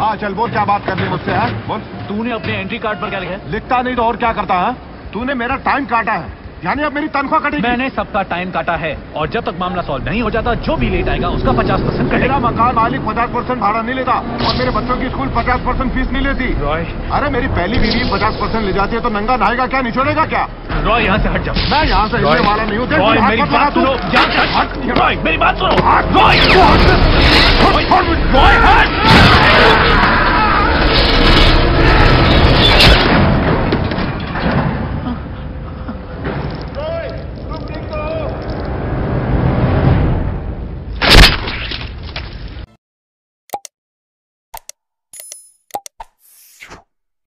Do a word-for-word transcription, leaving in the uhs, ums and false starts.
हाँ चल बोल, क्या बात करनी है मुझसे? है बोल। तूने अपने एंट्री कार्ड पर क्या लिखा है? लिखता नहीं तो और क्या करता है? तूने मेरा टाइम काटा है, यानी अब मेरी तनख्वाह कटेगी। मैंने सबका टाइम काटा है और जब तक मामला सॉल्व नहीं हो जाता जो भी लेट आएगा उसका पचास परसेंट मेरा मकान मालिक पचास परसेंट भाड़ा नहीं लेता और मेरे बच्चों की स्कूल पचास परसेंट फीस नहीं लेती। रॉय, अरे मेरी पहली बीवी पचास परसेंट ले जाती है तो नंगा नहाएगा क्या, निचोड़ेगा क्या? रॉय यहाँ से हट जाओ। मैं यहाँ से हिलने वाला नहीं हूँ। रॉय मेरी बात सुनो। रॉय मेरी बात सुनो। रॉय